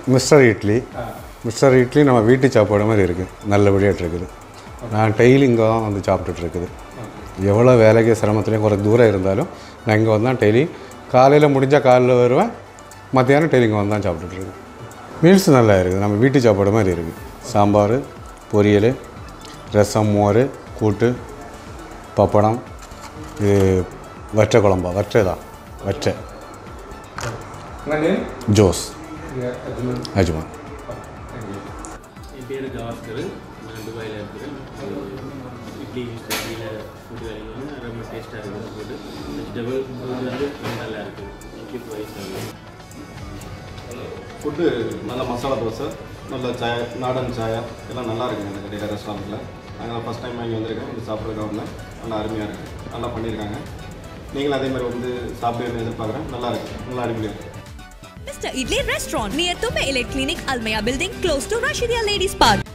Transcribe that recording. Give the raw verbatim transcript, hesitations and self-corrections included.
Mister idli mister idli நம்ம வீட்டு சாப்பாடு மாதிரி இருக்குது, நல்லபடியாக இருக்குது. நான் டெய்லி இங்கே தான் வந்து சாப்பிட்டுட்டு இருக்குது. எவ்வளோ வேலைக்கு சிரமத்துலேயும் குறை தூரம் இருந்தாலும் நான் இங்கே வந்து தான் டெய்லி காலையில் முடிஞ்சால் காலையில் வருவேன், மத்தியானம் டெய்லி இங்கே வந்து தான் சாப்பிட்டுட்ருக்கேன். மீல்ஸ் நல்லா இருக்குது, நம்ம வீட்டு சாப்பாடு மாதிரி இருக்குது. சாம்பார், பொரியல், ரசம், மோர், கூட்டு, பப்படம், இது வற்றை குழம்பா வற்றை தான் வற்றை ஜோஸ் அஜ்மான். என் பேர் ஜாஸ்கர், நான் துபாயில் இருக்கிறேன். இட்லி இட்லியில் ஃபுட்டு வேலைக்கு வந்து ரொம்ப டேஸ்ட்டாக இருக்குது. ஃபுட்டு வெஜிடபிள் வந்து ரொம்ப நல்லா இருக்குது. இட்லி ப்ரைஸ் ஃபுட்டு நல்ல மசாலா தோசை, நல்ல சாய், நாடன் சாயா எல்லாம் நல்லா இருக்குங்க இந்த கடையில் ரெஸ்டாரண்ட்டில். நாங்கள் ஃபஸ்ட் டைம் வாங்கி வந்திருக்கேன், இது சாப்பிட்றதுக்காக வந்தேன். நல்லா அருமையாக இருக்குது, நல்லா பண்ணியிருக்காங்க. நீங்களும் அதே மாதிரி வந்து சாப்பிடுன்னு எதிர்பார்க்குறேன். நல்லா இருக்குது, நல்லா அருமையாக இருக்குது. Mister Idli Restaurant near Tamil Nadu Clinic, Almaya Building, close to Rashidia Ladies Park.